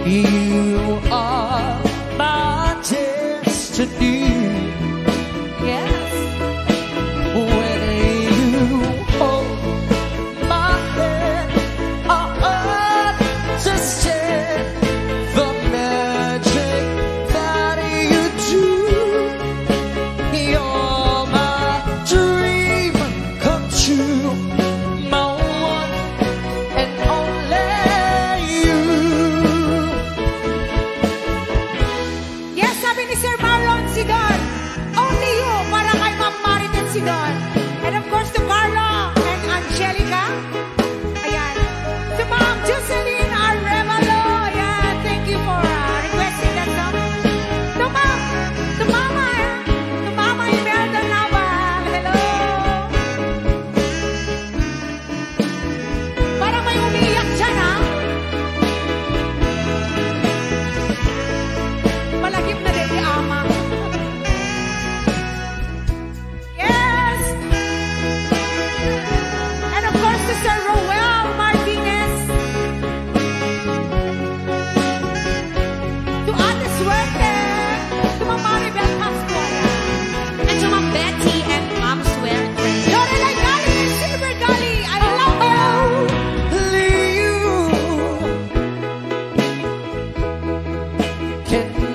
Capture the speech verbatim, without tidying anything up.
You are my destiny. Yes. When you hold my hand, I understand the magic that you do. You're my dream come true, my one and only you. Yes, sabi ni Sir Marlon Sigan, only you, para kay Ma'am Maritet Sigan. And of course to Carla and Angelica. Ayan. To Ma'am Jocelyn Arevalo. Ayan, thank you for uh, requesting that song. To Ma'am, to Mama, to Mama Imelda Nava. Hello. Para may umiiyak dyan, ha? Malagip na din ni Ama. Yes! And of course to Sir Roel Martinez. To Ate Suerte. To Ma'am Maribel Pascual. And to Ma'am Betty and Ma'am Suerte. Lorelai Gali, Silver Gali, I love you! Only you can